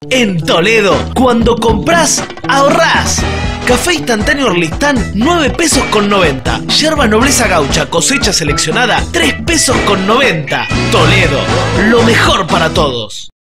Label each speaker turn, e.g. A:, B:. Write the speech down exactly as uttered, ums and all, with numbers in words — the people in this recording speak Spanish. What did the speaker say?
A: En Toledo, cuando compras, ahorrás. Café instantáneo Orlistán, nueve pesos con noventa. Yerba nobleza gaucha, cosecha seleccionada, tres pesos con noventa. Toledo, lo mejor para todos.